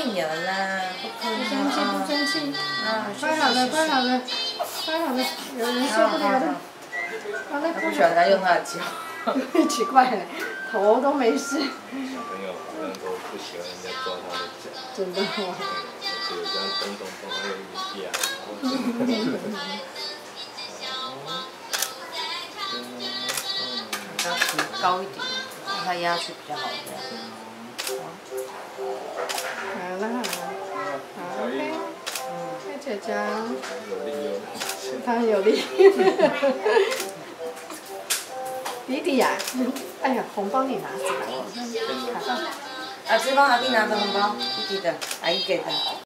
有啦，不可不生气，不生气。 啊， 快好了，快好了，快好了，有人受不了了。好了， 他不喜欢他用他的脚。 奇怪了，头都没事。 小朋友好像都不喜欢人家抓他的脚。 真的哦。 而且有这样动动动，他又一压。 要提高一点，让它压去比较好这样。 好了好了，好 OK。谢姐姐。 有力哦。 他很有力。弟弟呀，哎呀，红包你拿起来，我看卡到。 啊，这帮阿弟拿的红包，弟弟的，阿姨给的。